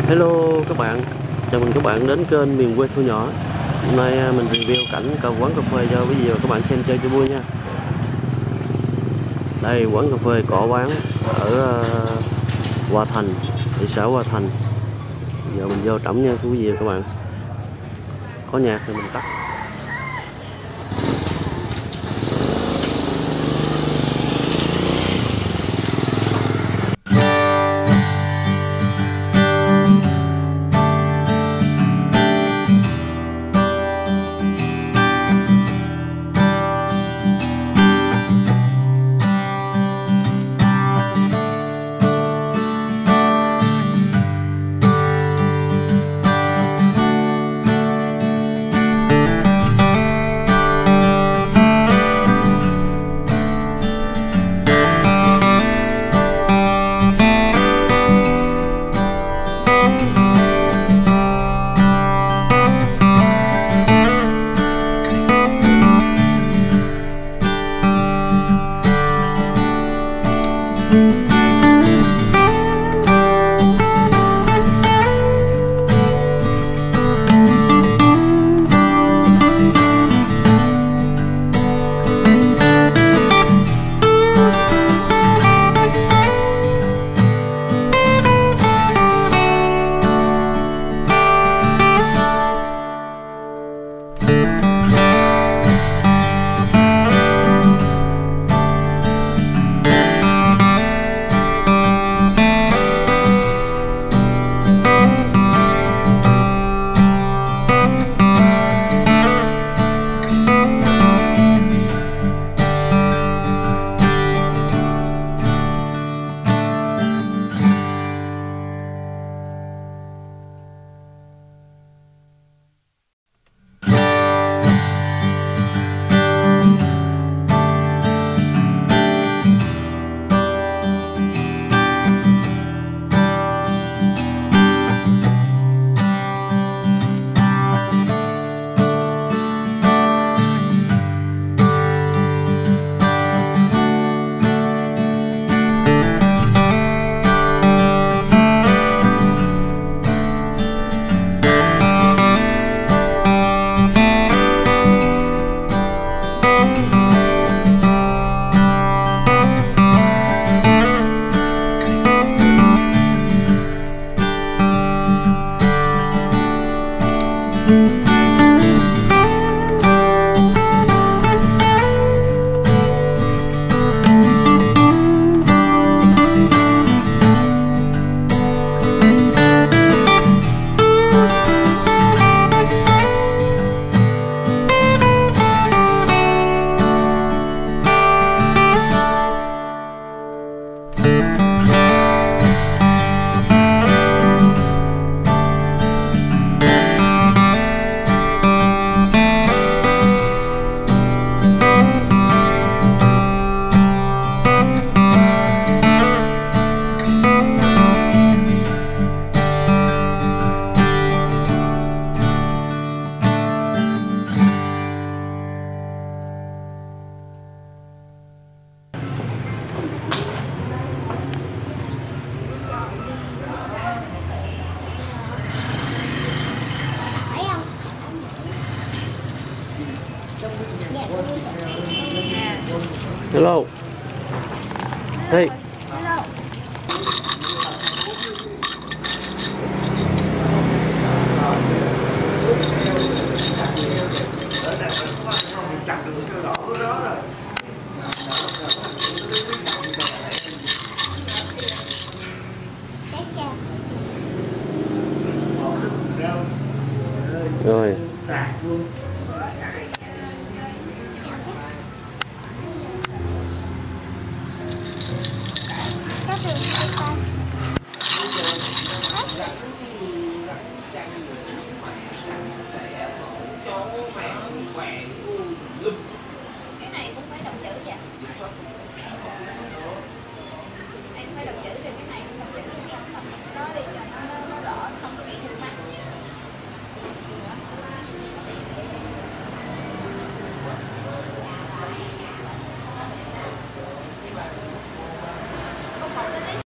Hello các bạn, chào mừng các bạn đến kênh Miền Quê Thu Nhỏ. Hôm nay mình review cảnh quán cà phê cho quý vị và các bạn xem chơi cho vui nha. Đây quán cà phê Cỏ Bán ở Hòa Thành, thị xã Hòa Thành. Giờ mình vô trỏng nha quý vị và các bạn. Có nhạc thì mình tắt. Hello. Hey. Hello. Rồi.